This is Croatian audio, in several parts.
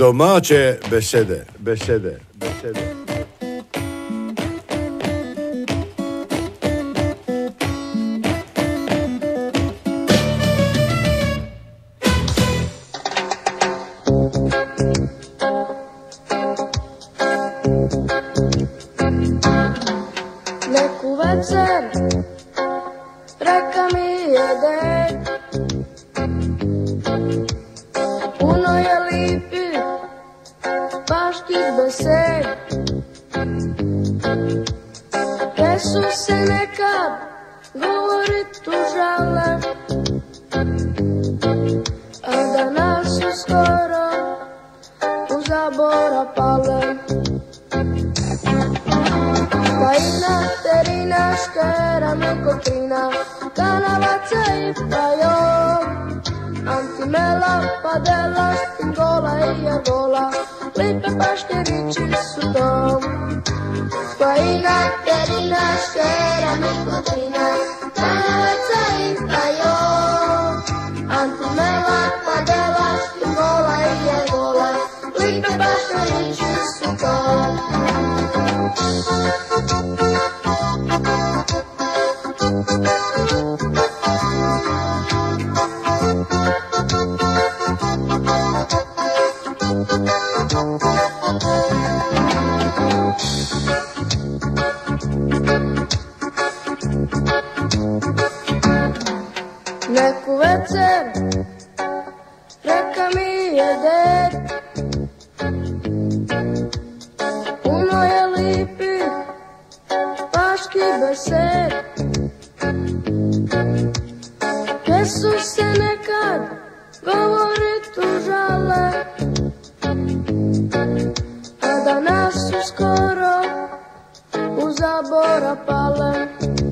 Domače besede. Neku večer reka mi jede, puno je lipih paških besed, te su se nekad govorit užale, a danas su skoro u zabora pale. Fajna, terina, škera, mekotrina, kanavaca i pajom, antimela, padela, špingola i jagola, lipe paškerići su dom. Fajna, terina, škera, mekotrina, kanavaca i pajom, antimela, padela, špingola i jagola, lipe paškerići su dom. Neku večer reka mi jede, puno je lipih paških besed, te su se nekad govorit užale, a danas su skoro u zabora pale.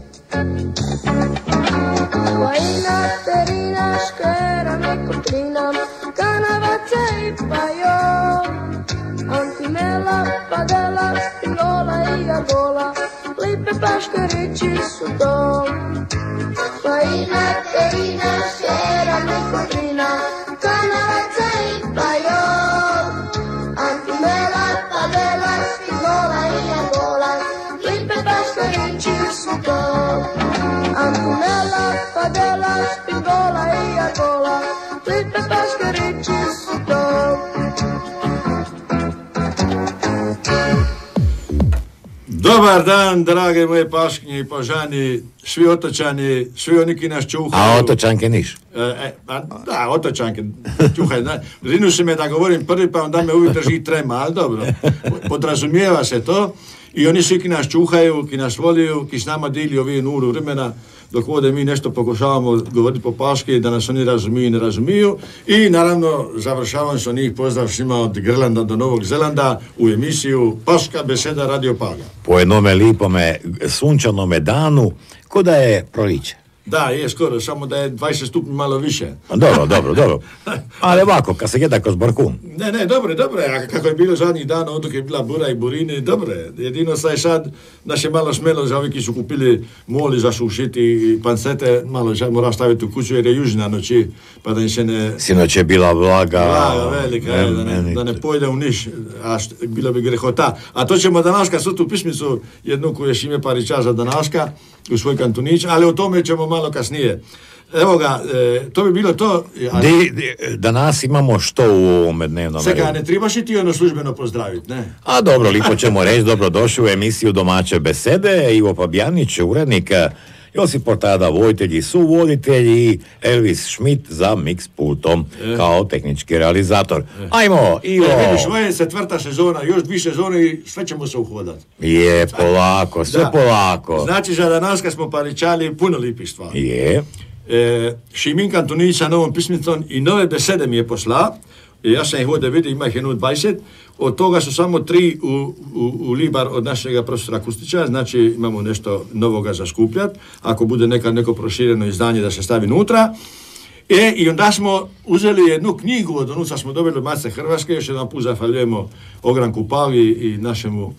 Fajna, terina, škera, mekotrina, kanavaca i pajom, antimela, padela, špingola i jagola, lipe paškerići su dom. Fajna, terina, škera, mekotrina, kanavaca i pajom, antimela, padela, špingola i jagola, lipe paškerići su dom. Antimela, padela, špingola i jagola, lipe paškerići su dom. Dobar dan, drage moje paškinje i pažani, svi otočani, svi oni ki nas čuhaju. A otočanke niš? Da, otočanke čuhaju. Rinu se me da govorim prvi, pa onda me uvijek drži trema, ali dobro, podrazumijeva se to. I oni svi ki nas čuhaju, ki nas voliju, ki s nama dili ovi nuru vremena, dok ovdje mi nešto pokušavamo govoriti po paški, da nas oni razumiju i ne razumiju. I naravno, završavam se njih pozdrav svima od Grlanda do Novog Zelanda u emisiju Paška beseda Radio Paga. Po jednome lipome sunčanome danu, ko da je proliče. Da, je skoro, samo da je 20 stupnji malo više. Dobro. Ali ovako, kad se jeda kroz barkun. Ne, dobro je. A kako je bilo zadnjih dana, odok je bila bura i burini, dobro je. Jedino sad, naš je malo smelo za ovi ki su kupili moli za sušiti i pancete, malo mora staviti u kuću jer je južna noći, pa da im se ne... Sinoć je bila vlaga velika, da ne pojde u niš, a bilo bi grehota. A to ćemo današka sutu pismicu, jednu koju je Šime Paričaza današka, u svoj kantunić, ali o tome ćemo malo kasnije. Evo ga, to bi bilo to. Danas imamo što u ovome dnevnom redu? Seka, ne trebaš i ti ono službeno pozdraviti, ne? A dobro, lipo ćemo reći, dobrodošli u emisiju Domaće besede, Ivo Fabijanić, urednik, Josip Portada, voditelj i suvoditelj i Elvis Schmidt za mix pultom kao tehnički realizator. Ajmo, Ivo! Vidiš, ovo je četvrta sezona, još 2 sezone i sve ćemo se uhodati. Je, polako, sve polako. Znači, za danas kad smo paričali puno lipih stvari. Je. Šimin Kantunić sa novom pismicom i nove besede mi je posla. Ja sam ih ovdje vidio, ima ih jednu 20. Od toga su samo 3 u libar od našega profesora Kustića, znači imamo nešto novoga za skupljati. Ako bude neko prošireno izdanje da se stavi unutra. I onda smo uzeli jednu knjigu, od onuca smo dobili od Matice Hrvatske, još jedan put zahvaljujemo Ogranku Pavi i našemu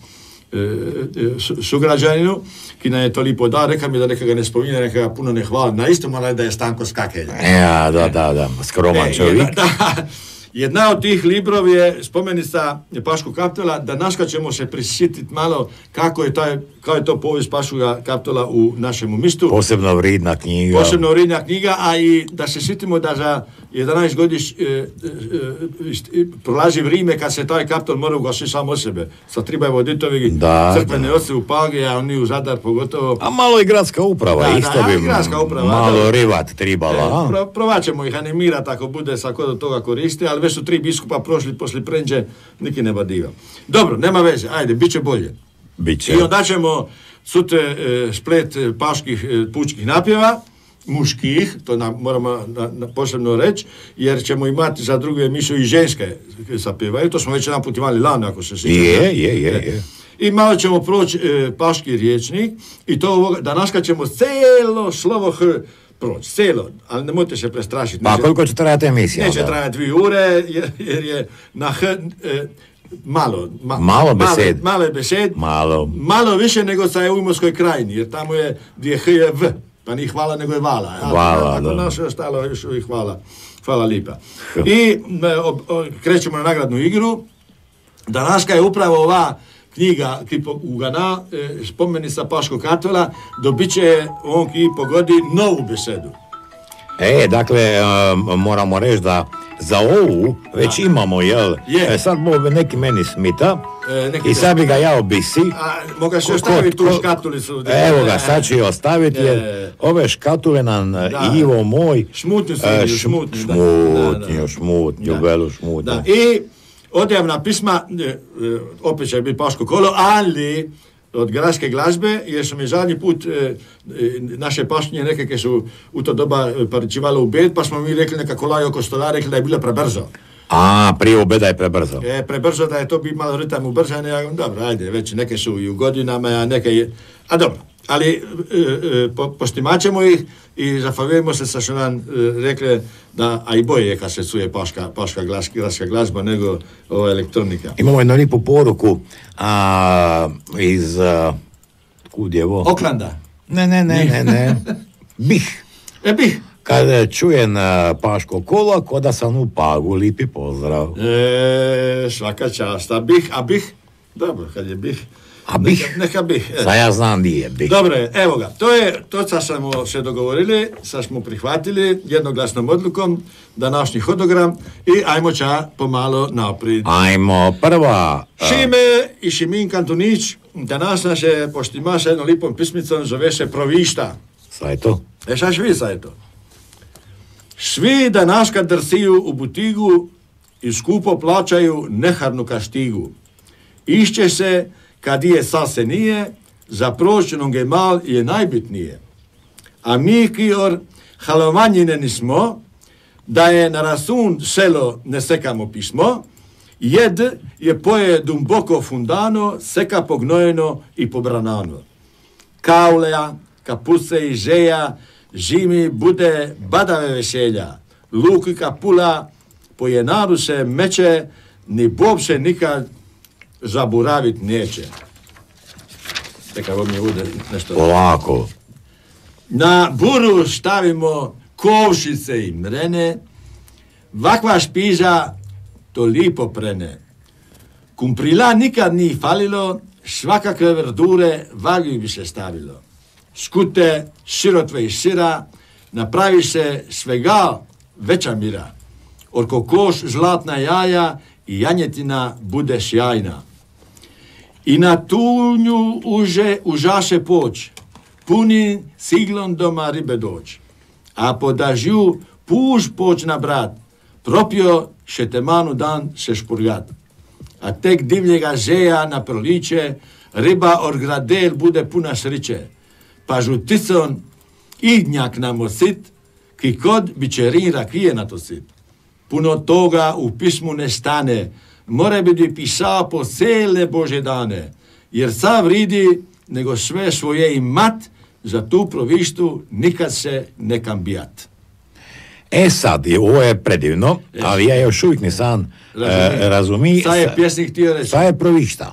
sugrađaninu, ki nam je to lipo da, reka mi da neka ga ne spominje, neka ga puno ne hvala, na isto mora da je Stanko Skakelj. Ja, da, skroman čovjek. Jedna od tih librov je spomenica Paškog kaptola, danaska ćemo se prisjetiti malo kako je to povijest Paškoga kaptola u našemu mistu. Posebno vridna knjiga. A i da se sjetimo da za 11 godiš prolazi vrijeme kad se taj kaptol mora ugasiti sam o sebe. Sa trebaju voditovi crkvene oce u Page, a oni u Zadar pogotovo. A malo i gradska uprava, isto bi malo rivat tribala. Provat ćemo ih animirati ako bude sa kod toga koristi, ali već su 3 biskupa prošli poslije Prenđe, niki ne badiva. Dobro, nema veze, ajde, bit će bolje. Biće. I onda ćemo sutre splet paških pučkih napjeva, muških, to moramo posebno reći, jer ćemo imati za drugu emisiju i ženske zapjevaju, to smo već jedan put imali lani, ako se sjećate. Je. I malo ćemo proći paški riječnik i to danaska ćemo celo slovo H proći, celo, ali nemojte se prestrašiti. Pa koliko će trajati emisija? Neće trajati 2 ure, jer je na H malo besed. Malo više nego sa u Imotskoj krajini, jer tamo je gdje H je V, pa nije hvala nego je vala. Ako naše ostalo još uvijek hvala lipa. I krećemo na nagradnu igru. Danaska je upravo ova knjiga Ugana, spomenica Paškog kaptola, dobit će on ki pogodi novu besedu. Dakle, moramo reći da za ovu već imamo, jel? Sad neki meni smita i sad bi ga ja obisi. Moga se ostaviti tu škatulicu. Evo ga, sad ću je ostaviti, jer ove škatule nam Ivo moj... Šmutnju, velu šmutnju. I odjavna pisma, opet će biti Paško kolo, ali od gradske glazbe, jer su mi zadnji put naše pašnje nekakve su u to doba paričivali u bed, pa smo mi rekli neka kolaj oko stola, rekli da je bilo prebrzo. Prije u beda je prebrzo. Prebrzo da je to bi malo ritam ubrzane, dobro, ajde, već neke su i u godinama, a neke je... A dobro, ali postimaćemo ih i zafavujemo se sa što nam rekli da, a i bolje je kad se čuje paška gradska glazba nego ova elektronika. Imamo jednu lipu poruku iz... kud je ovo? Oklanda. Ne. Bih. Bih. Kad čujem Paško kolo, ko da sam u Pagu, lipi pozdrav. Svaka čast. A bih? Dobro, kad je bih. A bih? Neka bih. Sad ja znam gdje je bih. Dobro, evo ga. To sad smo se dogovorili, sad smo prihvatili jednoglasnom odlukom današnji hodogram i ajmo ča pomalo naprijed. Ajmo, prva. Šime i Šimin Kantunić danas nas je poštima sa jednom lipom pismicom, zove se Provišta. Sad je to? Šta švi sad je to? Svi danas kad drsiju u butigu i skupo plaćaju neharnu kaštigu. Išće se kad je sase nije, za prošćenog je mal je najbitnije. A mi kior halovanjine nismo, da je na rasun selo ne sekamo pismo, jed je poje dumboko fundano, seka pognojeno i pobranano. Kauleja, kapuse i žeja, žimi bude badave veselja, luk i kapula, po jenaru se meče, ni bob se nikad zaboravit neće. Čekaj, ovo mi bude nešto... Polako. Na buru stavimo kovšice i mrene, vakva špiža to lipo prene. Kumprila nikad nije falilo, svakakve verdure valju bi se stavilo. Skute, sirotve i sira, napravi se svega veća mira. Od kokoš zlatna jaja i janjetina bude sjajna. I na tunju užaše poć, puni siglom doma ribe doć. A po dažju puž poć na brat, propio šetemanu dan se špurgat. A tek divljega žeja na proliče, riba or gradel bude puna sriće. Pa žuticon idnjak nam osit, ki kod bičerin rakije na to sit. Puno toga u pismu ne stane, more bi pisao po cele Bože dane, jer sav vridi nego sve svoje imat, za tu provištu nikad se ne kambijat. Sad, ovo je predivno, ali ja još uvijek nisam razumio. Sad je pjesnik htio reći. Sad je provišta.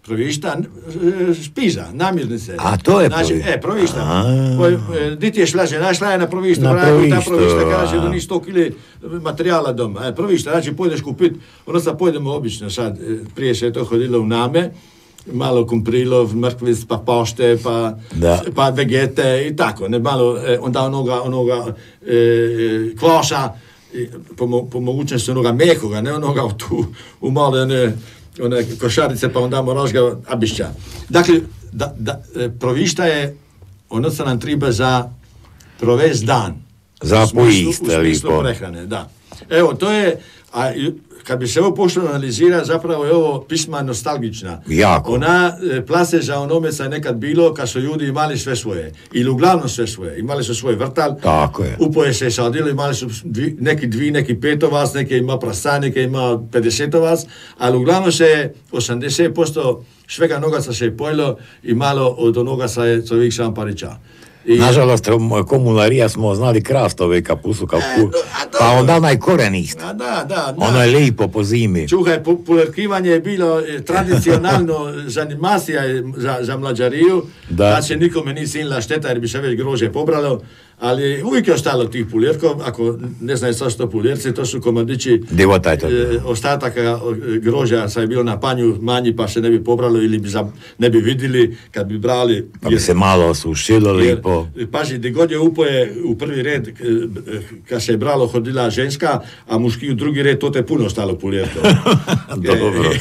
Provišta, špiza, namirnice. A to je znači, provišta. Di ti je šlaže, našla je na provištu, na provištu, ta provišta kaže da ni 100 kg materijala doma. Provišta, znači pojdeš kupit, ono sad pojdemo obično sad, prije se je to hodilo u Name, malo kumprilov, mrkvic, pa pošte, pa vegete i tako, ne malo, onda onoga kvaša, po mogućnosti onoga mekoga, ne onoga u male one košarice, pa onda moraš ga abišća. Dakle, provišta je, ono se nam treba za provest dan. Za pojist, u smislu prehrane, da. Evo, to je, kad bi se ovo pošlo analizira, zapravo je ovo pisma nostalgična. Jako. Ona plaseža onome sa je nekad bilo kad su ljudi imali sve svoje. Ili uglavnom sve svoje. Imali su svoj vrtal. Tako je. Upoje se sadili, imali su neki 5 vas, neki ima prasa, neki ima 50 vas, ali uglavnom se 80% svega nogaca se je pojelo i malo od onoga sa je čovjek sam pariča. Nažalost, komunarija smo znali krast ove kapusu, pa onda onaj koren isti. Da. Ono je lipo po zimi. Čuhaj, pulerkivanje je bilo tradicionalno zanimacija za mlađariju, da se nikome nije sinila šteta jer bi se već grožje pobralo, ali uvijek je ostalo tih puljerkov, ako ne znaju što su to puljerci, to su komadići ostataka grožja, sad je bilo na panju manji pa se ne bi pobralo ili ne bi vidjeli kad bi brali. Pa bi se malo osušilo lipo. Pazi, gdje god je upoje u prvi red, kad se je bralo hodila ženska, a muški u drugi red, to te puno ostalo puljerkov. Dobro.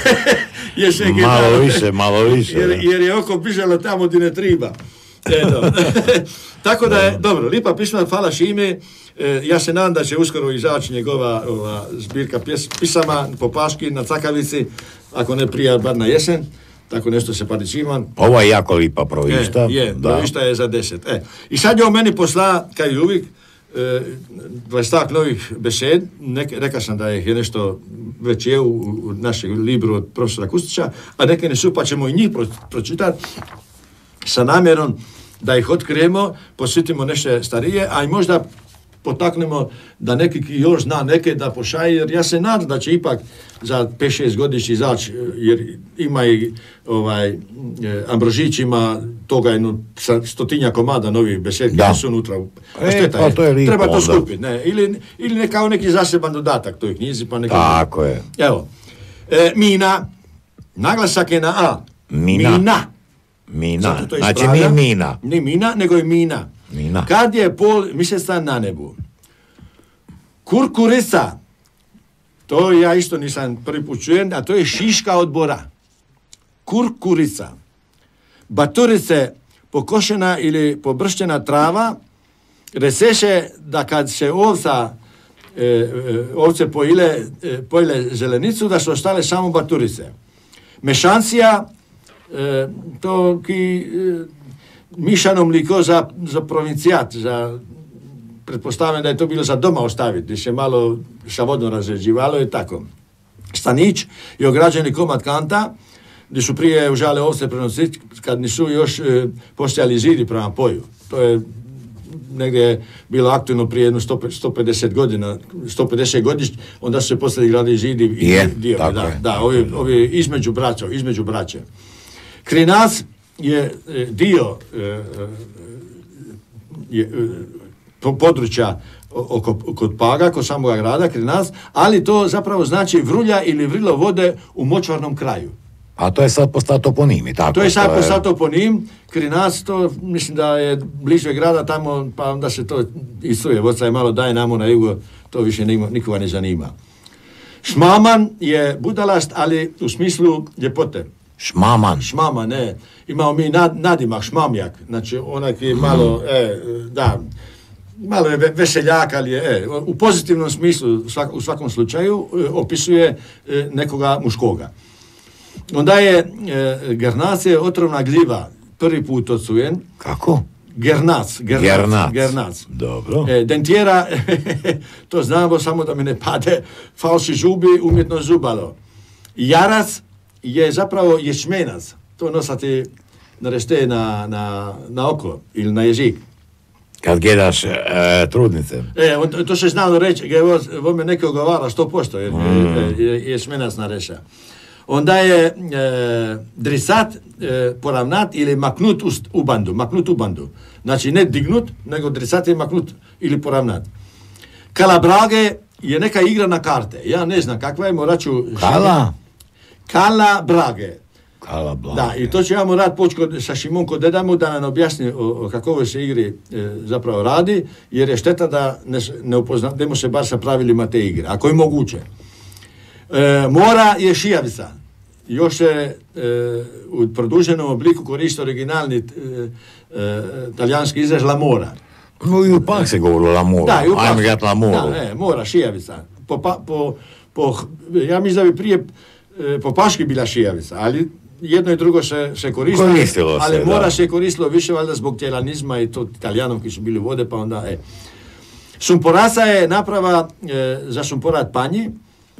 Malo više. Jer je oko bižalo tamo gdje ne treba. Tako da je, dobro, lipa pisma, hvala Šime. Ja se nadam da će uskoro izaći njegova zbirka pisama po Paški na Cakavici, ako ne prije, bar na jesen. Tako nešto se pariciman. Ovo je jako lipa provišta. Provišta je za 10. I sad je o meni posla, kao i uvijek, 20 novih besed. Rekao sam da je nešto već je u našem libru od profesora Kustića, a neke ne su, pa ćemo i njih pročitati sa namjerom da ih otkrijemo, posjetimo nešto starije, a i možda potaknemo da neki još zna neke da pošalje, jer ja se nadam da će ipak za 5-6 godišnji izaći, jer ima i Ambrožić ima toga 100 komada novih besed koji su unutra. Treba to skupiti. Ili kao neki zaseban dodatak toj knjizi. Pa tako je. Evo. Mina. Naglasak je na A. Mina. Znači nije Mina. Nije Mina, nego je Mina. Kad je pol mjeseca na nebu. Kurkurica. To ja isto nisam prvi put čujem, a to je šiška od bora. Kurkurica. Baturice, pokošena ili pobršćena trava, reseše da kad se ovce pojile zelenicu, da su ostale samo baturice. Mešancija, to ki mišano mliko za provincijat, pretpostavljam da je to bilo za doma ostaviti, gdje se malo sa vodom razređivalo i tako. Stanić je ograđeni komad kanta, gdje su prije užale ovce prenositi, kad nisu još postojali zidi prema poju. To je negdje bilo aktivno prije jedno 150 godina, 150 godišnji, onda su se poslije gradili zidi i dio. Ovi između braće. Krinac je dio područja kod Paga, kod samoga grada, Krinac, ali to zapravo znači vrulja ili vrilo vode u močvarnom kraju. A to je sad postao toponim, tako? To je sad postao toponim, Krinac, to mislim da je bliže grada tamo, pa onda se to isuje, voca je malo daje namo na jugo, to više nikoga ne zanima. Šmaman je budalast, ali u smislu ljepote. Šmaman, ne. Imamo mi nadimak, šmamjak, znači onak je malo, malo je veseljak, ali je, u pozitivnom smislu, u svakom slučaju, opisuje nekoga muškoga. Onda je gernac je otrovna gljiva, prvi put odsujen. Kako? Gernac. Dobro. Dentjera, to znamo, samo da mi ne pade, falši žubi, umjetno zubalo. Jarac je zapravo ječmenac. To nosati nareste na oko ili na jezik. Kad gledaš trudnice. To se znalo reći, ovo me neko govara 100%, jer ječmenac nareša. onda je drisat poravnat ili maknut u bandu. Znači ne dignut, nego drisat je maknut ili poravnat. Kalabrage je neka igra na karte. Ja ne znam kakva je, morat ću... Kalabrage. Da, i to ću ja morat poći sa Šimonko Dedamu da nam objasni o kakvoj se igri zapravo radi, jer je šteta da ne upoznamo se bar sa pravilima te igre, ako je moguće. Mora je šijavica. Još se u produženom obliku koristi originalni talijanski izraz la mora. No i upak se govorilo la mora. Da, i upak. Ajme gledati la moru. Da, mora, šijavica. Ja mislim da bi prije po paški bila šijavica, ali jedno i drugo se koristilo, ali mora se koristilo više valjda zbog tjelanizma i to Italijanom koji su bili u vode, pa onda Sumporaca je naprava za sumporat panji.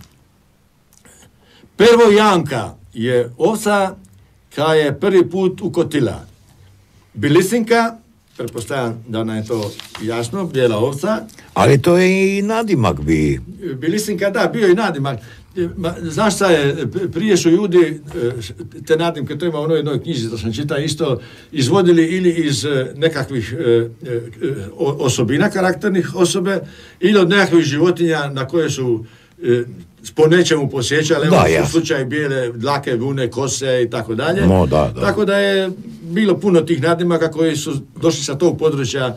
Prvo Janka je ovca koja je prvi put ukotila. Bilisinka, pretpostavljam da nam je to jasno, bijela ovca. Ali to je i nadimak bi. Bilisinka, da, bio i nadimak. Znaš šta je, prije su ljudi te nadimke, to ima u jednoj knjizi da sam čitao isto, izvodili ili iz nekakvih osobina karakternih osobe ili od nekakvih životinja na koje su po nečemu posjećali, u slučaju bijele dlake, vune, kose i tako dalje. Tako da bilo puno tih nadimaka koji su došli sa tog područja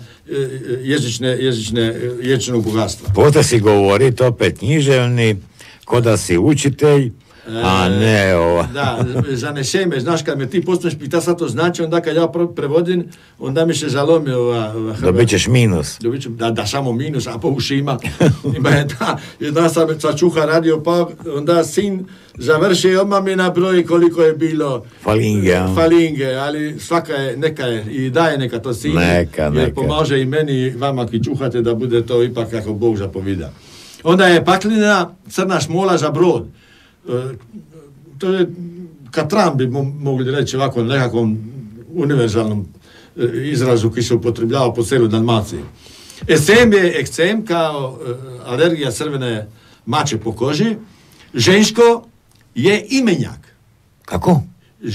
jezičnog bogatstva. Poslije si govoriti opet književni, ko da si učitelj, a ne ovo. Da, zanese me, znaš, kad me ti postaneš pita šta to znači, onda kad ja prevodim, onda mi se zalomi ova Dobit ćeš minus. Da, samo minus, a po ušima. Jedna sam čuha radio, pa onda sin završi, odmah mi nabroji koliko je bilo falinge, ali svaka je, neka je, i daje neka to sin, jer pomaže i meni i vama ki čuhate da bude to ipak kako Bog zapovida. Onda je paklina, crna šmola za brod. To je katran, bi mogli reći ovako nekakvom univerzalnom izrazu koji se upotrebljava po cijeloj Dalmaciji. Eksem je eksem kao alergija crvene mače po koži. Žensko je imenjak. Kako?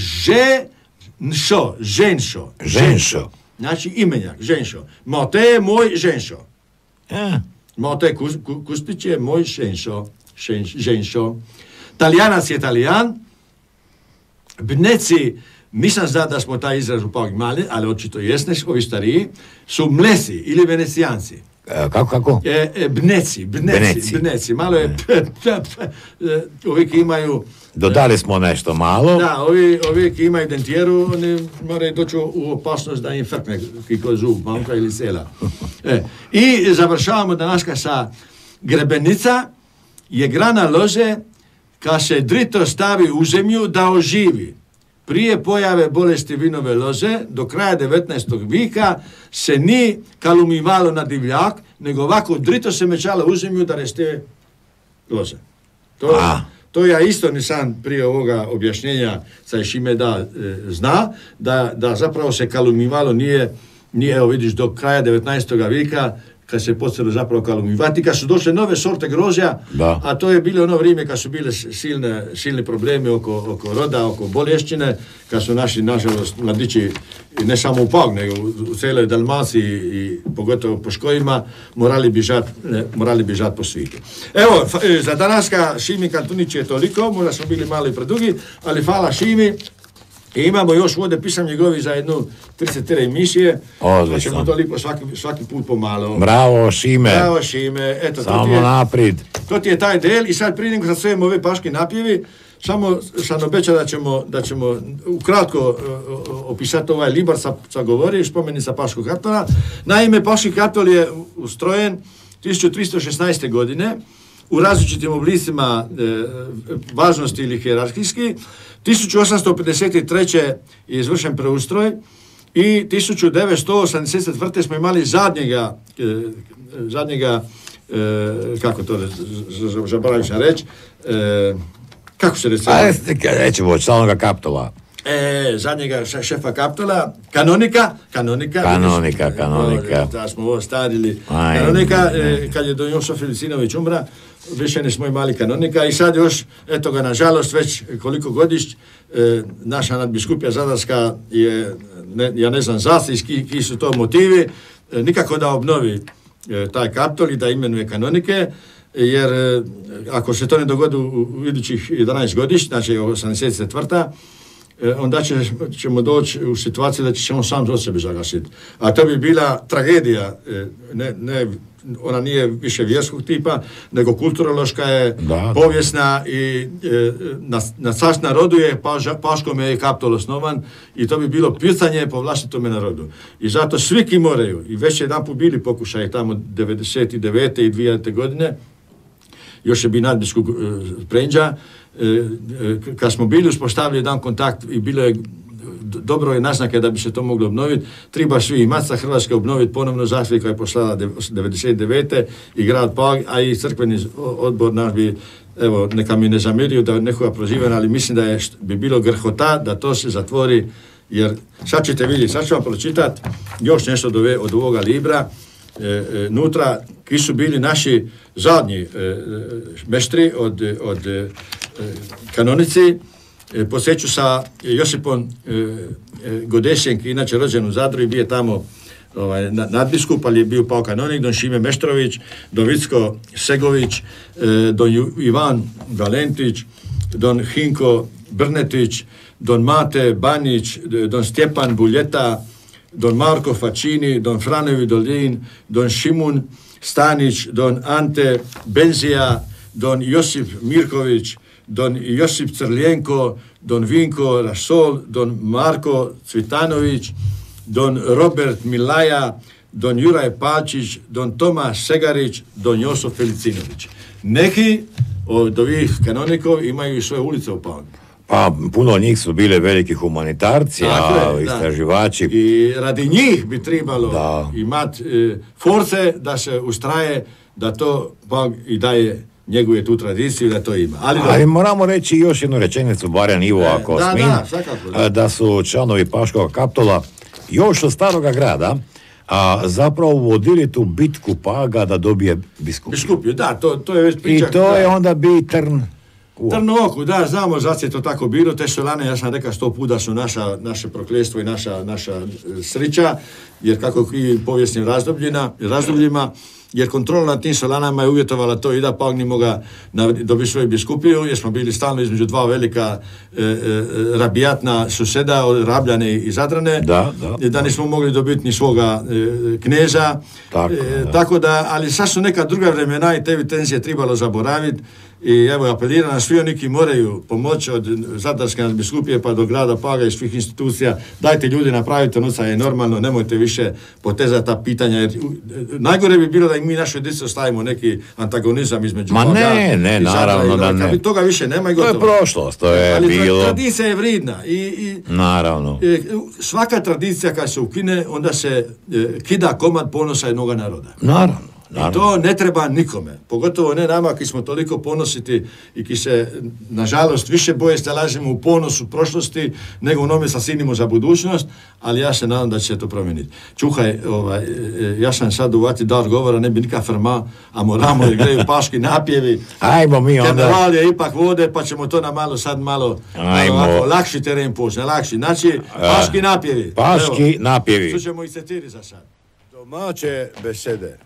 Ženšo. Znači imenjak, ženšo. Mote je moj ženšo. Mote Kustić je moj ženšo. Talijanac je Talijan. Bneci, nisam zna da smo taj izraz upak imali, ali očito jesne, ovi stariji, su mlesi ili venecijanci. Kako? Bneci. Malo je ovi ki imaju... Dodali smo nešto malo. Da, ovi ki imaju dentijeru, oni moraju doći u opasnost da im frkne kiko zub, mamka ili sela. I završavamo današka sa grebenica je grana loze kad se drito stavi u zemlju da oživi. Prije pojave bolesti vinove loze, do kraja 19. vijeka, se ni kalumivalo na divljak, nego ovako drito se mečalo u zemlju da reste loze. To ja isto nisam prije ovoga objašnjenja sa šime da zna, da zapravo se kalumivalo nije, evo vidiš, do kraja 19. vijeka, kad se počelo zapravo kalumivati, kad su došle nove sorte grožja, a to je bilo ono vrijeme kad su bile silne problemi oko roda, oko bolešćine, kad su naši, nažalost, mladići, ne samo u Pag, nego u cijeloj Dalmaciji i pogotovo po škojima, morali bižat po svijetu. Evo, za danaska Šimi Kantunić je toliko, možda smo bili malo i predugi, ali hvala Šimi. I imamo još ovdje pisam njegovi za jednu 30 emisije. Odlično. Ćemo to lipo svaki put pomalo. Bravo Šime. Eto, samo naprijed. To ti je taj del i sad prije nego sad sve ove paški napjevi, samo sam obećao da ćemo ukratko opisati ovaj libar sa govori, spomeni sa Paškog katola. Naime, Paški katol je ustrojen 1316. godine u različitim oblicima važnosti ili hijerarhijski. 1853. je izvršen preustroj i 1984. smo imali zadnjega kako to zaboravim sam reći, kako se reći? Rećemo od stalnoga kaptola. zadnjega šefa Kaptola, Kanonika. Da smo ovo starili. Kanonika, kad je Don Joso Felicinović umra, više nismo imali Kanonika i sad još, eto ga, nažalost, već koliko godišć, naša nadbiskupija Zadarska je, ja ne znam ki su to motivi, nikako da obnovi taj Kaptol i da imenuje kanonike, jer ako se to ne dogodi u idućih 11 godišća, znači 84. onda ćemo doći u situaciju da će on sam od sebe zagasiti. A to bi bila tragedija, ona nije više vjerskog tipa, nego kulturološka je, povijesna i na čast narodu je Paškom je Kaptol osnovan i to bi bilo pitanje po vlastitome narodu. I zato svi ki moraju, i već jedanput bili pokušaj tamo 99. i 2000. godine, još je bi nadbiskup Prenđa, kad smo bili uspostavili jedan kontakt i bilo je dobro je naznake da bi se to moglo obnoviti, treba svi i Matica Hrvatska obnoviti ponovno zaštvu koja je poslala 99. i grad Pag, a i crkveni odbor naš bi, evo, neka mi ne zamjerio da nekoga prozivam, ali mislim da bi bilo grhota da to se zatvori, jer sad ćete vidjeti, sad ću vam pročitati još nešto od ovoga libra, nutra, ki su bili naši zadnji meštri od kanonici, posjeću sa Josipom Godesjem, ki inače rođen u Zadru i bio tamo nadbiskup, ali je bio pao kanonik, don Šime Meštrović, don Vicko Segović, don Ivan Valentić, don Hinko Brnetić, don Mate Banić, don Stjepan Buljeta, don Marko Facini, don Franovi Dolin, don Šimun Stanić, don Ante Benzija, don Josip Mirković, don Josip Crljenko, don Vinko Rasol, don Marko Cvitanović, don Robert Milaja, don Juraj Palčić, don Toma Segarić, don Joso Felicinović. Neki od ovih kanonikov imaju i svoje ulice u Pagu. Pa puno od njih su bile veliki humanitarci, istraživači. I radi njih bi trebalo imati force da se ustraje da to Pag i daje njeguje tu tradiciju da to ima. Ali moramo reći još jednu rečenicu, barem Ivo, ako smijem, da su članovi Paškog Kaptola još od staroga grada zapravo vodili tu bitku Paga da dobije biskupiju. Da, to je već priča. I to je onda bi trn u oku, da, znamo zašto je to tako bilo. Te solane, ja sam rekao 100 puta su naše prokljestvo i naša sreća, jer kako i povijesnim razdobljima, jer kontrola nad tim solanama je uvjetovala to i da Pag ni moga dobiti svoju biskupiju, jer smo bili stalno između dva velika rabijatna suseda, Rabljane i Zadrane, da nismo mogli dobiti ni svoga kneza. Tako da, ali sad su neka druga vremena i te tenzije trebalo zaboraviti. I evo, apeliram na svi oni ki moraju pomoći od Zadarske nadbiskupije pa do grada Paga i svih institucija, dajte ljudi napravite ono je normalno, nemojte više potezati ta pitanja, jer najgore bi bilo da i mi našoj djeci ostavimo neki antagonizam između Paga ne, naravno da ne. Toga više nema i gotovo. To je prošlost, to je ali bilo. Tradicija je vridna i naravno. Svaka tradicija kad se ukine, onda se kida komad ponosa jednoga naroda. Naravno. I to ne treba nikome, pogotovo ne nama ki smo toliko ponositi i ki se, nažalost, više boje stalažimo u ponosu prošlosti nego u nome sasinimo za budućnost, ali ja se nadam da će se to promijeniti. Čuhaj, ja sam sad uvati dar govora, ne bi nikak frma, a moramo jer greju paški napjevi. Ajmo mi onda. General je ipak vode, pa ćemo to na malo ovako, lakši teren počne, lakši. Znači, paški napjevi. Paški napjevi. Slušamo i cetiri za sad. Domače besede.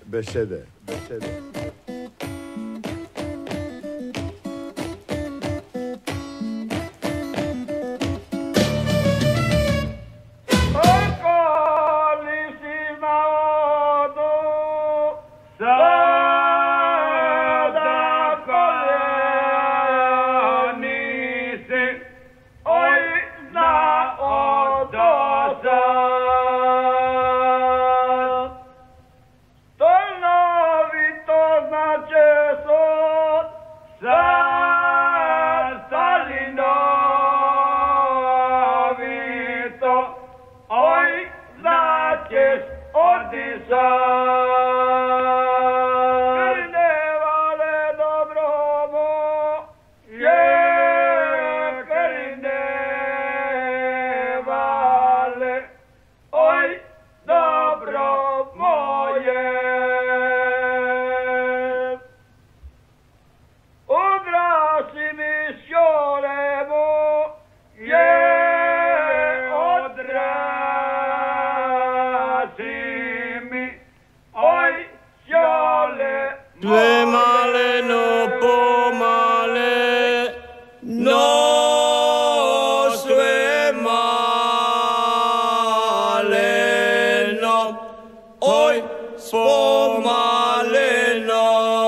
To novi to zna sve maleno pomale, no sve maleno, oj spomaleno.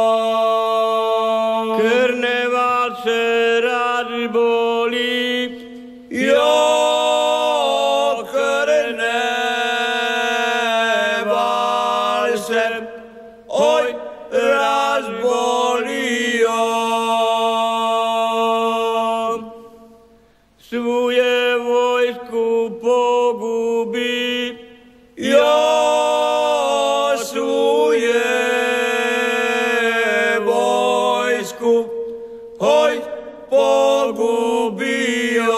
Krneval se radi boli, jo krneval se, oj razbolio. Svuje vojsku pogubi, jo svuje vojsku, oj pogubio.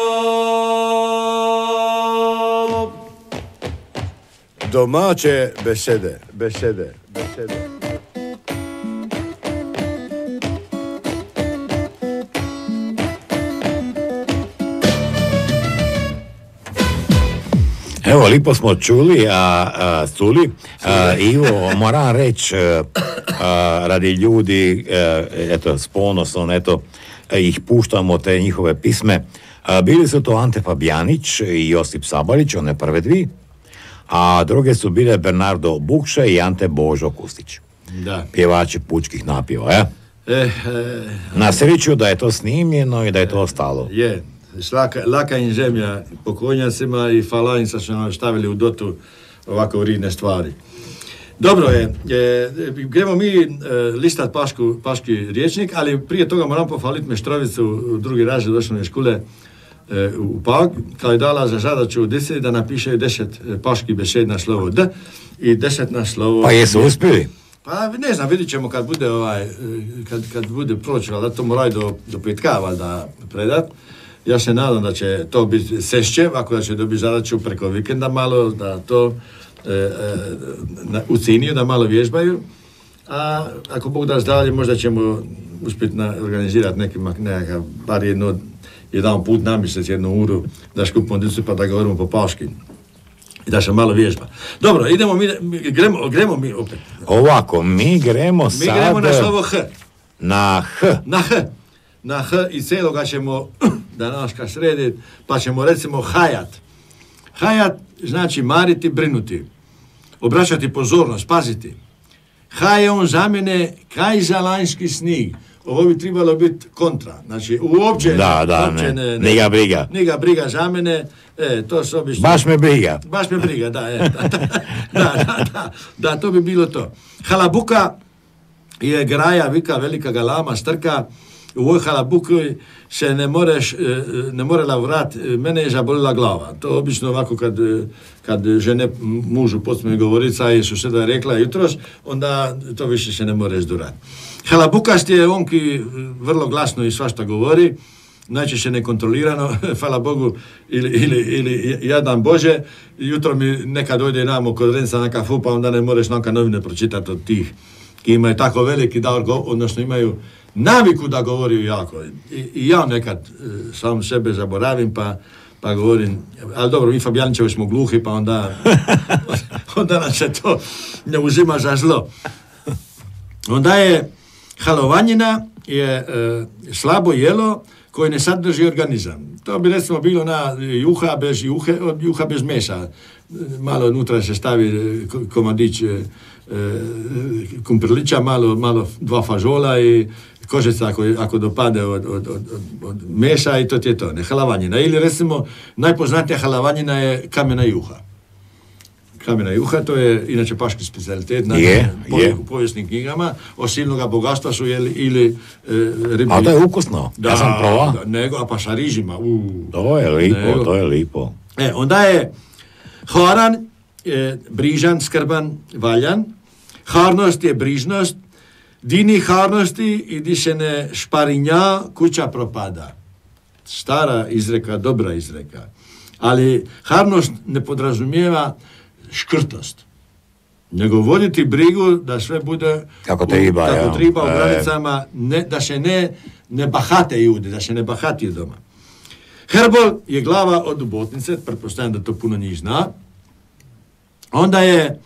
Domaće besede, besede, besede. Evo, lipo smo čuli, Ivo, moram reći, radi ljudi, eto, s ponosom, eto, ih puštamo te njihove pisme. Bili su to Ante Fabijanić i Josip Sabalić, one prve dvi, a druge su bile Bernardo Bukša i Ante Božo Kustić. Da. Pjevači pučkih napjeva, Na sreću da je to snimljeno i da je to ostalo. Je. Laka im zemlja pokojnjacima i hvala im što nam stavili u dotu ovako ridne stvari. Dobro je, gremo mi listat paški riječnik, ali prije toga moram pohvaliti Meštrovicu u drugi razred osnovne škole u Pag, kao je dala za zadaću djeci da napiše 10 paških besed na slovo D i 10 na slovo... Pa jesu uspjeli? Pa ne znam, vidit ćemo kad bude kad bude proći, ali da to moraju do petka valjda predat. Ja se nadam da će to biti sešće, ako da će dobiti zadaću preko vikenda malo, da to uciniju, da malo vježbaju. A ako Bog da zdravlje, možda ćemo uspjeti organizirati nekakav, bar jedan put na mjesec, 1 uru, da skupimo djecu pa da govorimo po paški. I da se malo vježba. Dobro, gremo mi opet. Ovako, mi gremo sad... Mi gremo na slovo H. Na H. Na H i celoga ćemo današka srediti, pa ćemo recimo hajat. Hajat znači mariti, brinuti, obraćati pozornost, paziti. Haj on za mene kaj za lanjski snig. Ovo bi trebalo biti kontra. Znači, uopće niga briga. Niga briga za mene, to su obično... Baš me briga, da, to bi bilo to. Halabuka je graja, vika, velika galama, strka. U ovoj halabuki se ne morala vrat, mene je zabolila glava. To obično ovako kad žene mužu počne govoriti, a je suseda rekla jutros, onda to više se ne more zdurati. Halabukast je on ki vrlo glasno i svašta govori, najčešće nekontrolirano, hvala Bogu, ili jadan Bože, jutro mi nekad dojde namo kod Renca na kafu, pa onda ne moreš neka novine pročitati od tih ki imaju tako veliki dar, odnosno imaju naviku da govori jako. I ja nekad sam sebe zaboravim, pa govorim, ali dobro, mi Fabijanićevi smo gluhi, pa onda nam se to ne uzima za zlo. Onda je halovanjina je slabo jelo koje ne sadrži organizam. To bi recimo bilo na juha bez mesa. Malo unutra se stavi komadić kumprlića, malo 2 fažola i kožica ako dopade od mesa i to je to. Ne, halavanjina. Ili recimo najpoznatija halavanjina je kamena juha. Kamena juha, to je inače paški specijalitet u povijesnim knjigama. Od silnoga bogatstva su ili ribi. A to je ukusno. Ja sam probao. A pa sa rižima. To je lipo. Onda je haran, brižan, skrban, valjan. Harnost je brižnost. Dini harnosti i di se ne šparinja, kuća propada. Stara izreka, dobra izreka. Ali harnost ne podrazumijeva škrtost. Nego voditi brigu da sve bude kako treba u granicama, da se ne bahate ljudi, da se ne bahati doma. Herbol je glava od dubotnice, pretpostavljam da to puno njih zna. Onda je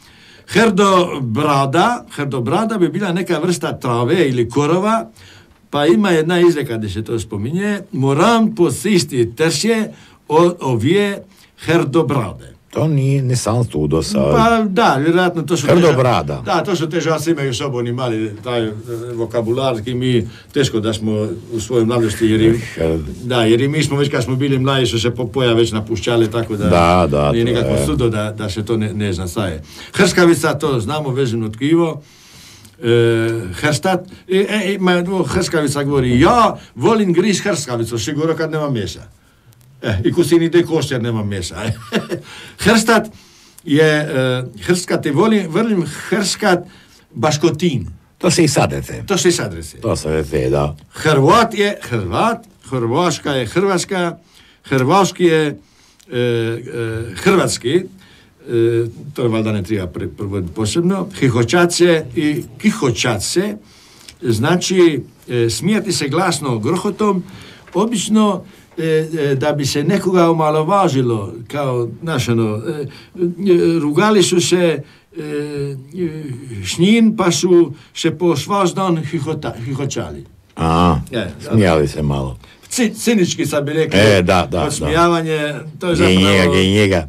Herdobrada bi bila neka vrsta trave ili korova, pa ima jedna izreka gdje se to spominje, moram posisti trsje ovije herdobrade. To ne sam tu do sad. Pa da, vjerojatno to su... Herdobrada. Da, to su te žasi imaju sobu, oni mali taj vokabularski, mi teško da smo u svojoj mladosti, jer i mi smo već kad smo bili mladi su se poja već napušćali, tako da nije nikakvo sudo da se to ne zna šta je. Hrskavica, to znamo, vezano tkivo. Hrstat, hrskavica govori, ja volim griz hrskavicu, sigurno kad nema mesa. I ko si ide košter, nema mesa. Hrstat je, hrskat je, volim hrskat baškotin. To se i sadete. To se i sadete. To sadete, da. Hrvat je Hrvat, Hrvaška je Hrvatska, Hrvaški je Hrvatski, to je valjda ne treba prevoditi posebno, hihoćace i kihoćace, znači smijati se glasno grohotom, obično da bi se nekoga omalovažilo, kao rugali su se s njim, pa su se po svaš dan hihoćali. Smijali se malo. Cinički sad bi rekli, odsmijavanje, to je zapravo genjega.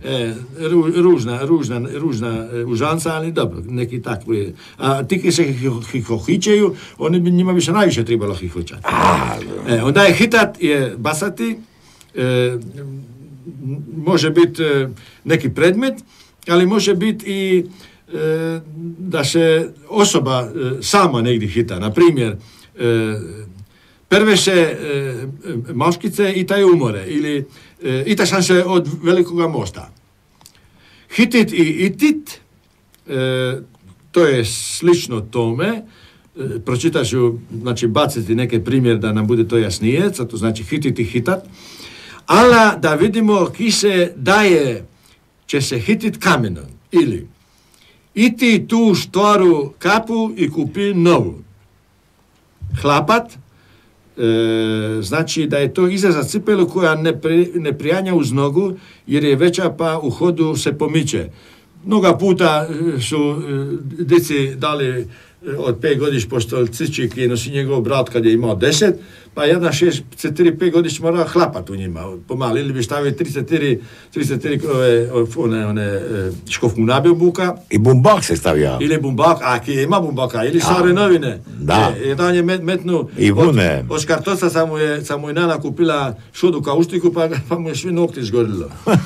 Ružna užanca, ali dobro, neki takvi. A ti ki se hihohićeju, njima bi se najviše trebalo hihoćati. Onda je hitat, je basati, može biti neki predmet, ali može biti i da se osoba sama negdje hita. Na primjer, prve se moškice i taj umore, ili ita sam se od velikoga mosta. Hitit i itit, to je slično tome, pročitat ću, znači baciti neke primjer da nam bude to jasnije, to znači hitit i hitat, ali da vidimo ki se daje, će se hitit kamenom, ili iti tu staru kapu i kupi novu. Hlapat, znači da je to iza za cipelu koja ne prijanja uz nogu jer je veća pa u hodu se pomiče. Mnoga puta su dici dali od 5 godiš pošto cičik je nosi njegov brat kad je imao 10, pa jedna 4-5 godiš mora hlapat u njima pomali, ili bi stavili 34 škofku nabiju buka. I bumbak se stavlja. Ili bumbak, a ki ima bumbaka, ili stare novine. Da. Jedan je metnu od škartoca sam mu i nana kupila šudu kauštiku pa mu je svi nokti zgorilo.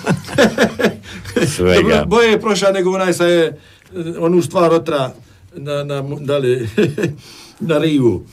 Svega. Boje je prošla nego onaj sa je onu stvar otra na rivu.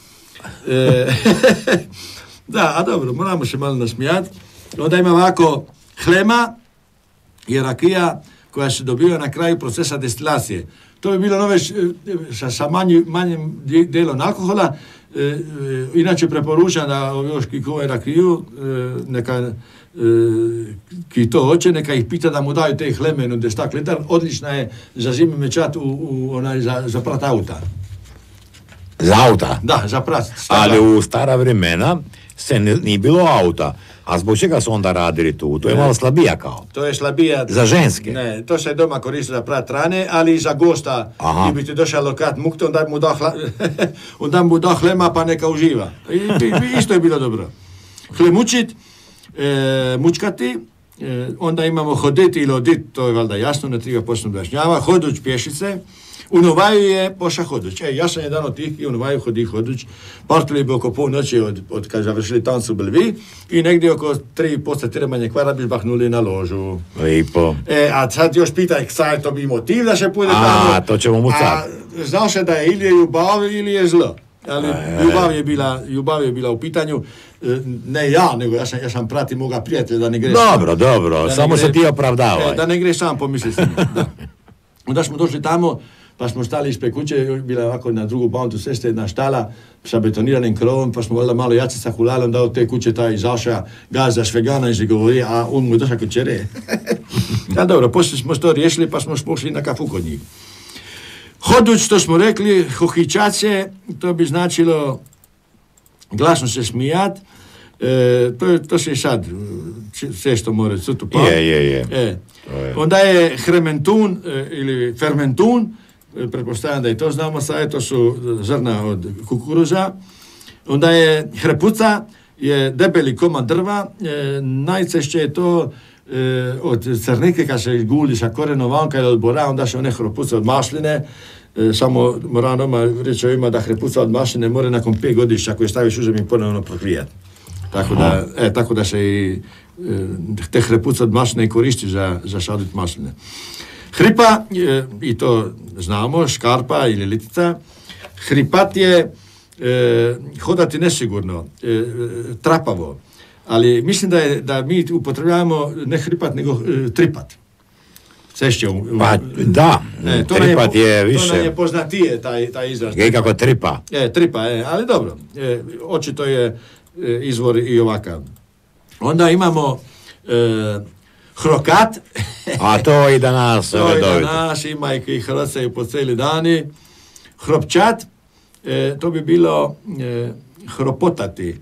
Da, a dobro, moramo se malo nasmijati. Onda ima ovako hlema i rakija koja se dobiva na kraju procesa destilacije. To bi bilo nove sa manjim delom alkohola. Inače preporučam da još kikove rakiju, neka ki to hoće, neka ih pita da mu daju te hleme, no 10 litar, odlična je za zimi mečat za prat auta. Za auta? Da, za prat. Ali u stara vremena se nije bilo auta. A zbog čega su onda radili tu? To je malo slabija kao. To je slabija. Za ženske? Ne, to se doma koristi za prat rane, ali i za gosta. I bi ti došao lokat mukte, onda mu da hlema pa neka uživa. Isto je bilo dobro. Hlemučit, mučkati, onda imamo hoditi ili odit, to je valjda jasno, ne treba posebno objašnjava, hoduć pješice, u Novaju je poša hoduć. Ja sam jedan od tih i u Novaju hodi hoduć, partili bi oko polnoći od kad završili tancu Belvi i negdje oko 3,5 manje kvara bi zbahnuli na ložu. Lipo. A sad još pitaj, kaj to bi motiv da se pojde tamo. To ćemo mu sad. Znao se da je ili je ljubav ili je zlo. Ali ljubav je bila u pitanju. Ne ja, nego ja sam prati moga prijatelja da ne greš. Dobro, samo se ti opravdavaj. Da ne greš sam pomisli s njim. Onda smo došli tamo, pa smo stali ispred kuće, bila ovako na drugu bantu ceste jedna štala sa betoniranim krovom, pa smo valjda malo jacica hulali, onda od te kuće taj izaša gazda Švegana i se govori, a on mu je došao kod čere. Ja dobro, poslije smo to riješili, pa smo pošli na kafu kod njih. Hoduć, to smo rekli, hohićace, to bi značilo glasno se smijat, to se sad često more cutu pa. Je. Onda je hrementun ili fermentun, pretpostavljam da i to znamo sad, to su zrna od kukuruza. Onda je hrepuca, je debeli komad drva, najčešće je to od crnike, kad se guli sa korenom vanka ili od bora, onda se one hrepuca od mašline, samo moram doma reći ovima da hrepuca od mašline mora nakon 5 godišća koje staviš u zemlji ponovno proklijati. Tako da se i te hrepuca od mašline koristi za saditi masline. Hripa, i to znamo, škarpa ili litica. Hripat je hodati nesigurno, trapavo, ali mislim da mi upotrebljavamo ne hripat, nego tripat. Sešće Pa da, tripat je više. To nam je poznatije, taj izraz. Je kako tripa. Tripa, ali dobro. Očito je izvor i ovakav. Onda imamo hrokat. A to i danas redovito. To i danas ima i hrocaju po cijeli dani. Hropčat, to bi bilo hropotati.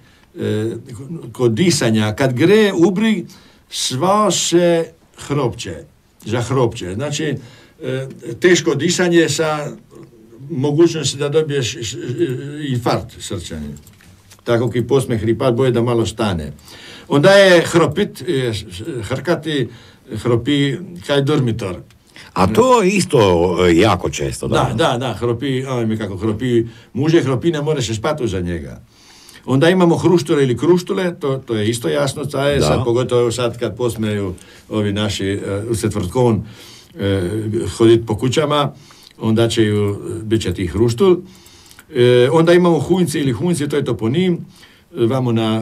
Kod disanja, kad gre ubri, sva se hropće. Zahropće. Znači, teško disanje sa mogućnosti da dobiješ infarkt srčani. Tako ki posme hripat, boje da malo stane. Onda je hropit, hrkati, hropi kaj dormitor. A to to jako često. Da, hropi, kako hropi, muže hropi, ne more se spati za njega. Onda imamo hruštule ili kruštule, to je isto jasno, sad, pogotovo sad kad posmeju ovi naši u Setvrtkon hoditi po kućama, onda bit će tih hruštul. Onda imamo hunjci ili hunjci, to je toponim, vamo na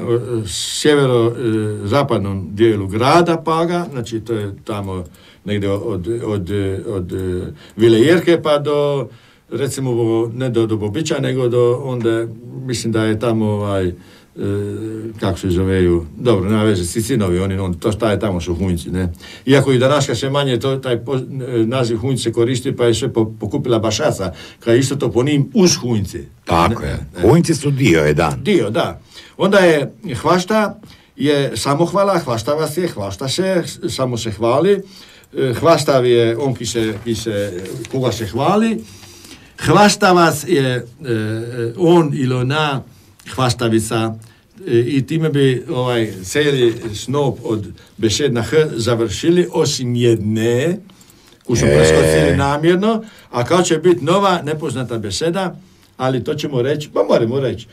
sjevero-zapadnom dijelu grada Paga, znači to je tamo negdje od Vile Jerke pa do, recimo, ne do Bobića, nego do onda, mislim da je tamo kako se zoveju, dobro, na veze, Sicinovi, to šta je tamo su hunjci, ne. Iako i današnja se manje taj naziv hunjci se koristi, pa je sve pokupila Bašaca, kada je isto to po njim uz hunjci. Tako je, hunjci su dio jedan. Dio, da. Onda je hvašta, je samohvala, hvaštava se, hvašta se, samo se hvali. Hvastav je on koga se hvali. Hvastavac je on ili ona hvastavica i time bi cijeli snop od besed na H završili, osim jedne, koju su preskočili namjerno, a kao će biti nova nepoznata beseda, ali to ćemo reći, pa moramo reći,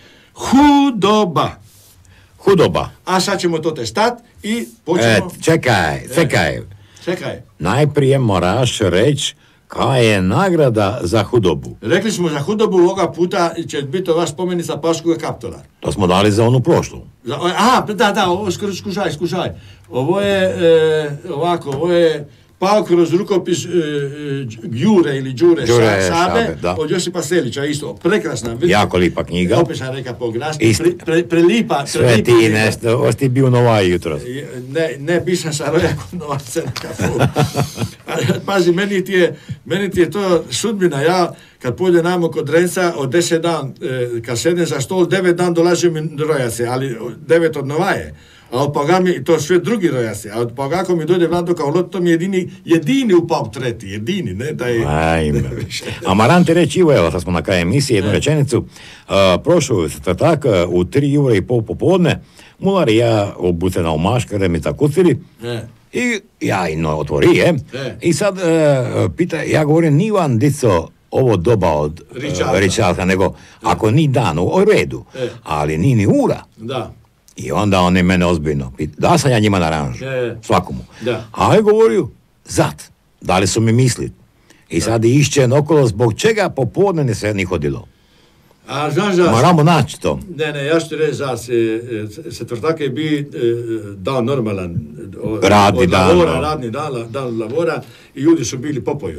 hudoba. A sad ćemo to testat i počnemo... Čekaj. Najprije moraš reći kaj je nagrada za hudobu. Rekli smo za hudobu ovoga puta će biti ova spomenica Paškoga kaptola. To smo dali za onu prošlu. Ovo skušaj. Ovo je ovako, ovo je pao kroz rukopis Gjure ili Đure Sabe od Josipa Selića, isto, prekrasna. Jako lipa knjiga. Opisan reka po grasni, prelipa. Sve ti nešto, ovo ti bio Novaj jutro. Ne, bisam sa rojakom novce. Pazi, meni ti je to sudbina, ja kad pođem namo kod Renca, od 10 dan, kad sedem za stol, 9 dan dolaze mi rojace, ali 9 od Novaje. A od Paga mi, to sve drugi rojaci, a od Paga ako mi dojde Vlado kao lot, to mi jedini upao treti, jedini, ne, da je... A moram ti reći, evo, sad smo na kraju emisije, jednu rečenicu, prošao četvrtak u 3:30 popodne, Mular i ja obucena u maškare mi tako kucili, i ja otvori, i sad pita, ja govorim, ni vam dico ovo doba od Ričalka, nego ako ni dan, u redu, ali ni ura. Da. I onda oni mene ozbiljno pita, da sam ja njima naranžu, svakomu. Da. A ja govorio, dali su mi mislit. I sad išćen okolo, zbog čega popodne se ni hodilo. A znaš, moramo naći to. Ne, ja ću ti reći, četvrtak je bi dan normalan. Radni dan. Radni dan lavora i ljudi su bili popoju.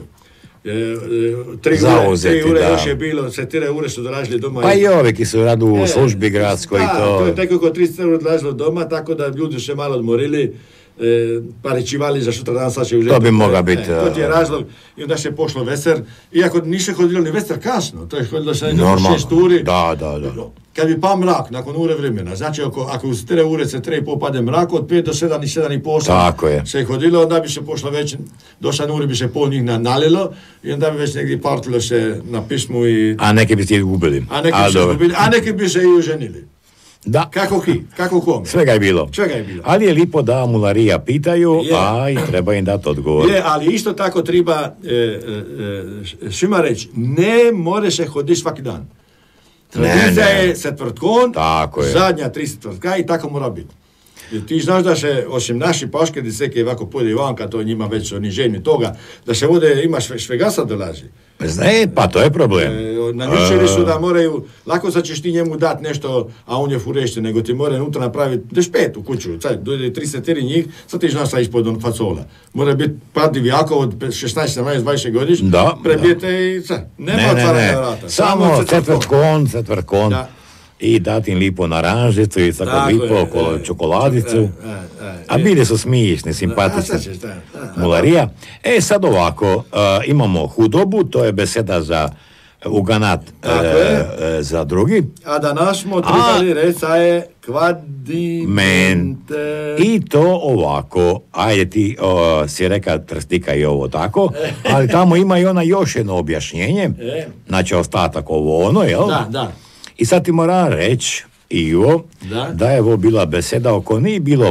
3 ure još je bilo, 4 ure su dolazili doma. Pa i ovi ki su radu u službi gradskoj. To je tako oko 30 ure dolazilo doma, tako da ljudi se malo odmorili paričivali za sutra dan, sad će uzeti. To bi mogla biti. To ti je razlog. I onda se pošlo veser. Iako nije hodilo ni veser kasno, to je hodilo sa Normalno. 6 uri. Da. Kad bi pa mrak, nakon ure vremena, znači ako uz 3 ure se 3,5 pade mrak, od 5 do 7 i 7,5 Tako je. se hodilo, onda bi se pošlo već, do 7 uri bi se pol njih nalilo i onda bi već negdje partilo se na pismu i... A neki bi se izgubili. A neki bi se i oženili. Da. Kako kome. Svega je bilo. Ali je lipo da mularija pitaju, a i treba im dati odgovor. Je, ali isto tako treba svima reći, ne more se hoditi svaki dan. Tradicija je četvrtkom, zadnja 3 četvrtka i tako mora biti. Jer ti znaš da se, osim naši paškedi, seke ovako pojde vanka, to njima već oni ženi toga, da se vode, ima švegasa dolazi. Pa to je problem. Naničili su da moraju, lako sad ćeš ti njemu dati nešto, a on je furešte, nego ti mora unutra napraviti dešpet u kuću, sad dojde 3 njih, sad ti znaš sa ispod facola. Mora biti par divjakov od 16, 17, 20 godiš, prebijete i sad. Nema otvaranja vrata. Samo četvrtkon. I dati im lipo naranžicu i tako lipo okolo čokoladicu. A bili su smiješni, simpatični. Mularija. Sad ovako, imamo hudobu, to je beseda za uganat za drugi. A danas smo trebali reći, je kvadiment. I to ovako, ajde ti si reka trstika i ovo tako, ali tamo ima i ona još jedno objašnjenje, znači ostatak ovo ono, jel? Da. I sad ti moram reći, Ivo, da je ovo bila beseda oko nije bilo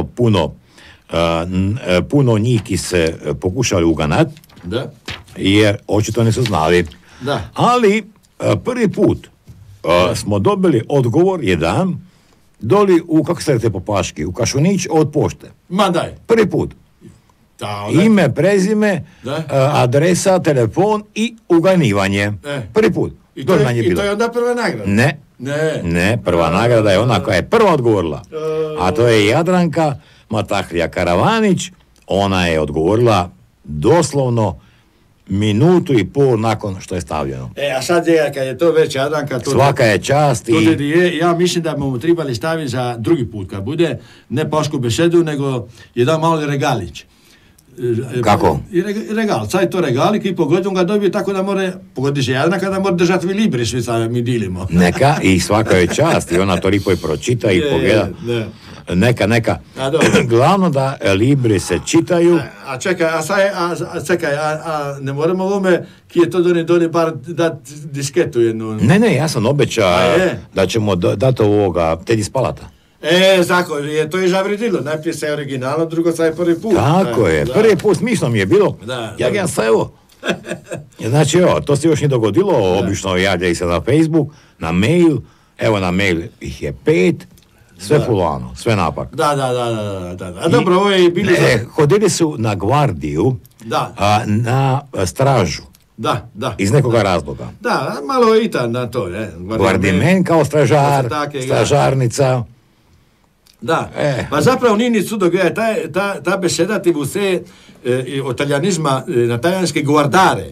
puno njih ki se pokušali uganat, jer očito nisu znali. Ali prvi put smo dobili odgovor jedan doli u, kako se rete po paški, u Kašunić od pošte. Ma daj. Prvi put. Ime, prezime, adresa, telefon i uganivanje. Prvi put. I to je onda prva nagrada? Ne, prva nagrada je ona koja je prva odgovorila. A to je Jadranka Matahlija Karavanić. Ona je odgovorila doslovno 1,5 minuta nakon što je stavljeno. A sad je, kad je to već Jadranka... Svaka je čast ja mislim da mu trebali staviti za drugi put, kad bude ne pašku besedu, nego jedan mali regalić. Kako? Regal, sad je to regalik i pogodim ga dobije tako da more, pogodiš Jadranka da mora držati libri, svi sad mi dilimo. Neka, i svaka je čast, i ona to lipo i pročita i pogleda. Neka. Glavno da libri se čitaju. A čekaj, ne moramo ovome, ki je to doni bar dati disketu jednu. Ne, ja sam obećao da ćemo dati ovoga Tedi Spalata. Zako, to je žavridilo. Najprije se je originalno, drugo sad je prvi put. Tako je, prvi put smišno mi je bilo. Ja sam evo. Znači, to se još nije dogodilo, obično javljaju se na Facebook, na mail, evo na mail ih je 5, sve fulano, sve napak. Da. A dobro, ovo je bilo... Hodili su na gvardiju, na stražu. Da. Iz nekoga razloga. Da, malo je i na to, Gvardimen kao stražar, stražarnica. Da, pa zapravo nije ni cudo, ta beseda ti bu se od talijanizma na talijanske guardare.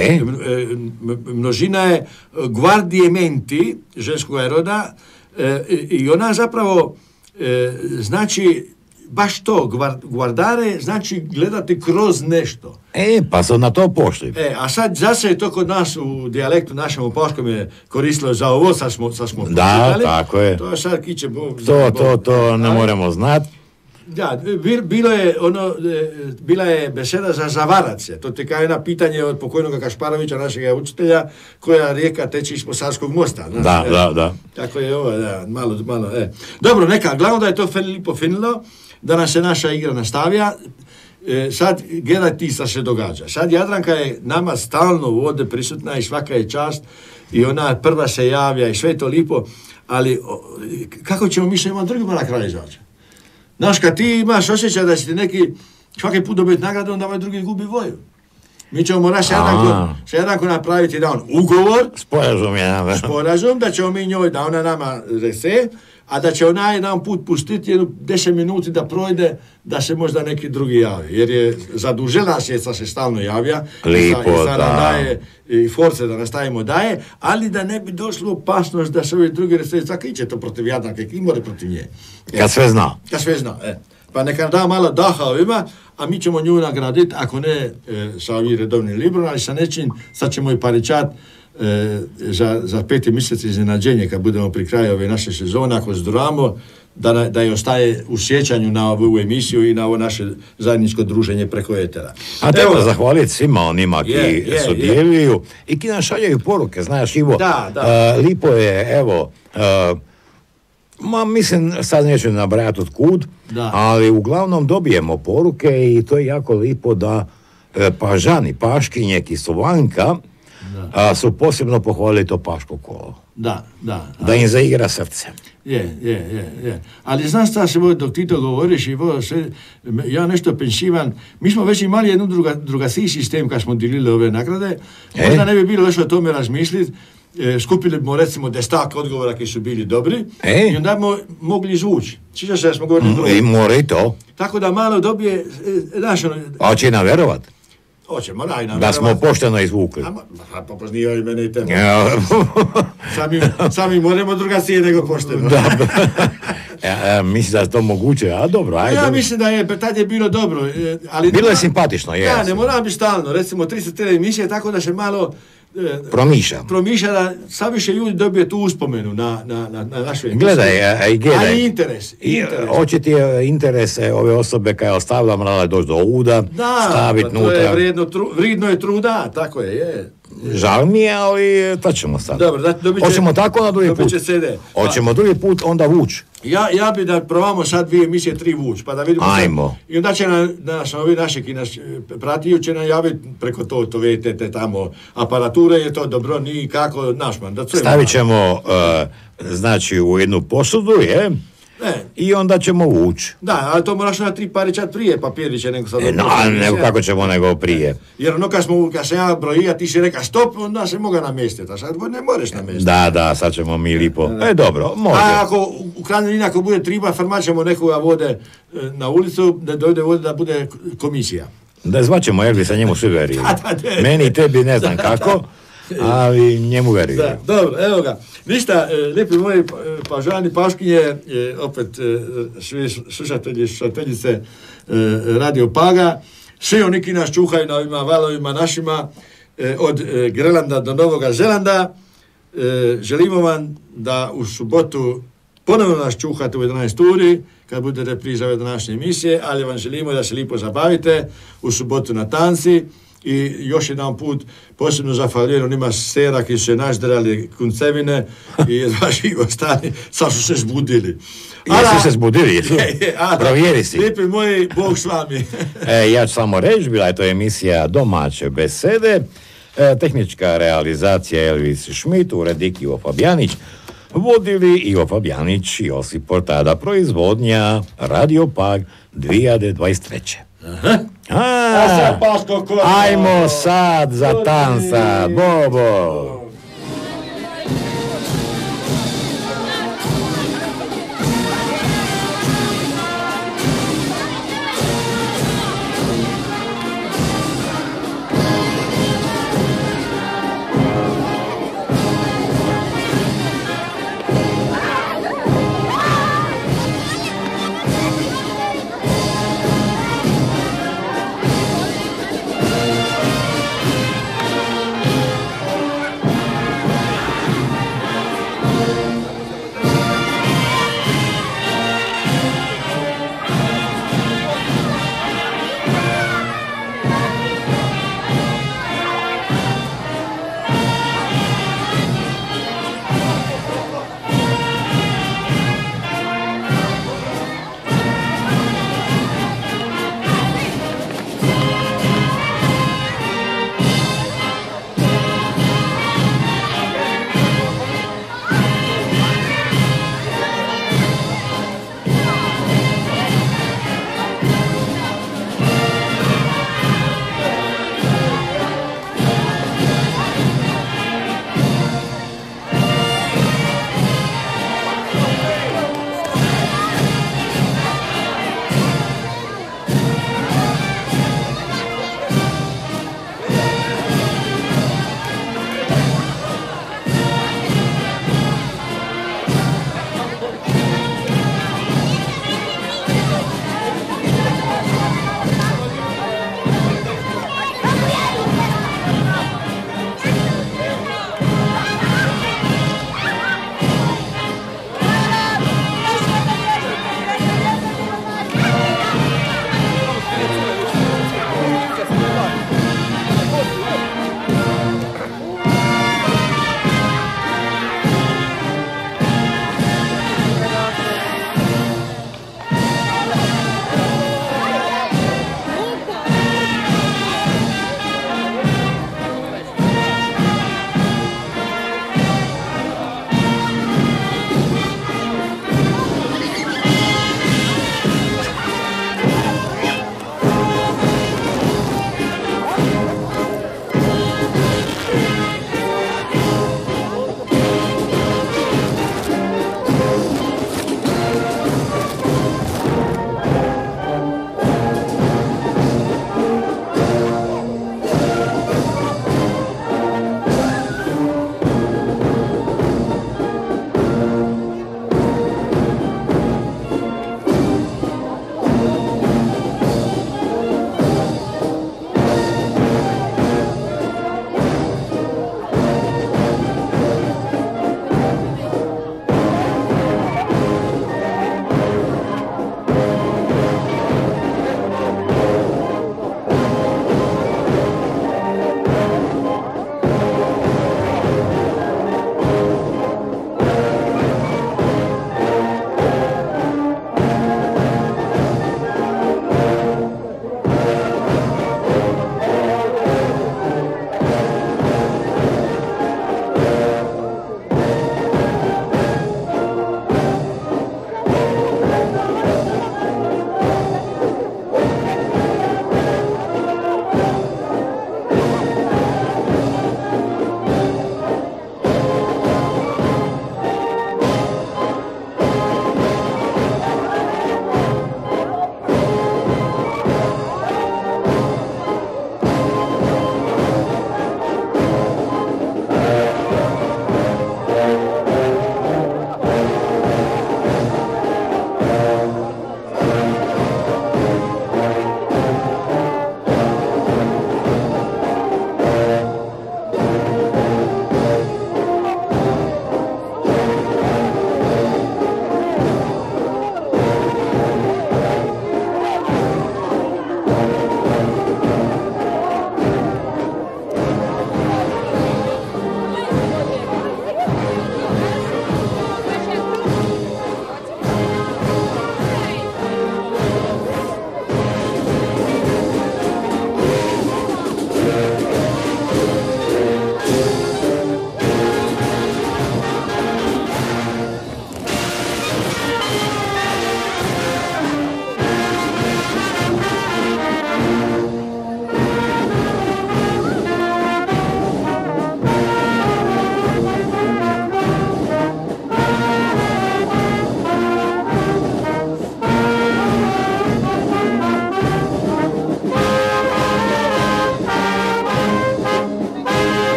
Množina je guardiementi ženskog roda i ona zapravo znači baš to, guardare znači gledati kroz nešto. Pa su na to pošli. A sad zase je to kod nas u dijalektu našem u paškom je koristilo za ovo, sad smo da, tako je. To sad kiće to ne moramo znati. Da, bila je beseda za zavarace. To te kao jedna pitanje od pokojnog Kašparovića, našega učitelja, koja rijeka teče ispod Savskog mosta. Da. Tako je ovo, malo. Dobro, neka, glavno da je to lipo finilo, da nam se naša igra nastavlja. Sad, gledaj ti šta se događa. Sad Jadranka je nama stalno ovdje prisutna i svaka je čast i ona prva se javlja i sve to lipo, ali kako ćemo mi što imamo drugi na kraju izaći? Znaš, kad ti imaš osjećaj da si ti neki svaki put dobiti nagradu, onda ovaj drugi gubi voju. Mi ćemo morati se jednako napraviti jedan ugovor, sporazum, da ćemo mi njoj, da ona nama rese, a da će ona jedan put pustiti 10 minuti da projde, da se možda neki drugi javi. Jer je zadužena sjeca se stalno javlja, lipo, da nam daje i force da nastavimo daje, ali da ne bi došlo opasnost da se ovi drugi rese, tako iće to protiv Jadranke, i more protiv nje. Kad sve zna. Pa pa neka da malo daha ovima, a mi ćemo nju nagraditi, ako ne sa ovim redovnim librom, ali sa nečim, sad ćemo i paričat za 5. mjesec iznenađenje, kad budemo pri kraju ove naše sezone, ako zdravamo, da je ostaje u sjećanju na ovu emisiju i na ovo naše zajedničko druženje preko etera. A treba zahvaliti svima onima ki sudjeluju i ki nam šaljaju poruke, znaš Ivo, lipo je, evo, mislim, sad neću nabrajati od kud, ali uglavnom dobijemo poruke i to je jako lipo da pažani, paškinje, Kisovanka, su posebno pohvalili to paško kolo. Da im zaigra srce. Je. Ali znaš šta se dok ti to govoriš i ja nešto pensivan, mi smo već imali jednu drugačiji sistem kad smo dilili ove nagrade, možda ne bi bilo još o tome razmisliti, skupili smo recimo 10 odgovora koji su bili dobri i onda smo mogli izvući. Sjećaš se da smo govorili i mora i to. Tako da malo dobije, znaš ono... A će nam verovat? Hoćemo, nam da smo pošteno izvukli. Pa poznio i mene i tebe. Sami moramo drugačije nego pošteno. Mislim da je to moguće, a dobro, ajde. Ja mislim da je, tad je bilo dobro. Ali bilo je simpatično, je. Da, ne mora biti stalno, recimo 300 emisije, tako da se malo promišlja da sad više ljudi dobije tu uspomenu na našu emisiju. Gledaj. A i interes. Hoće ti interese ove osobe koja je ostavila, morala doći do uda, staviti nutra. Da, to je vridno je truda, tako je. Žal mi je, ali to ćemo sad. Dobro, hoćemo tako na drugi put. Hoćemo drugi put, onda vuć. Ja bi da probamo sad 2 emisije, 3 vuć, pa da vidimo. Ajmo. I onda će ovi naši ki nas pratiju, će nam javiti preko to VTT tamo aparature, je to dobro, nikako našman. Stavit ćemo, znači, u jednu posudu, i onda ćemo vući. Da, ali to moraš na 3 paričat prije papiriće nego sad. Nego kako ćemo nego prije. Jer ono kad se ja brojija, ti si reka stop, onda se moga namjestiti, a sad ne možeš namjestiti. Da, sad ćemo mi lipo. Dobro, može. A ako u krajnjoj liniji ako bude triba, farmat ćemo nekoga vode na ulicu, da dojde vode da bude komisija. Da zvaćemo Elvisa, njemu svi veruju. Meni i tebi ne znam kako, ali njemu veruju. Dobro, evo ga. Ništa, lijepi moji pažani paškinje, opet svi slušatelji, slušateljice Radio Paga, svi oni ki nas čuhaju na ovima valovima našima, od Grenlanda do Novoga Zelanda, želimo vam da u subotu ponovno nas čuhate u 11 uri, kad bude repriza ove današnje emisije, ali vam želimo da se lipo zabavite u subotu na tanci. I još jedan put posebno zahvaljujem onima sestera ki su se naždrali kuncevine i vaši ostali, sad su se zbudili. Jesu se zbudili? Provjeri si. Lijepi moji, Bog s vami. Ja ću samo reći, bila je to emisija Domaće besede, tehnička realizacija Elvis Schmidt, urednik Ivo Fabijanić, vodili Ivo Fabijanić i Josip Portada, proizvodnja Radio Pag 2023. Ajmo sad za tansa, bobo.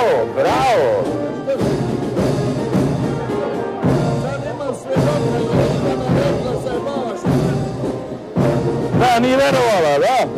bravo, bravo. Sad imam svjedoka, Ivana rekla se baš. Da, nije verovala, da?